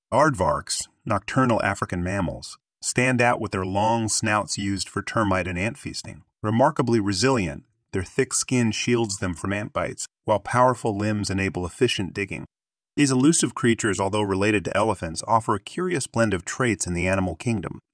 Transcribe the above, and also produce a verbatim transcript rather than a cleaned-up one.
Aardvarks, nocturnal African mammals, stand out with their long snouts used for termite and ant feasting. Remarkably resilient, their thick skin shields them from ant bites, while powerful limbs enable efficient digging. These elusive creatures, although related to elephants, offer a curious blend of traits in the animal kingdom.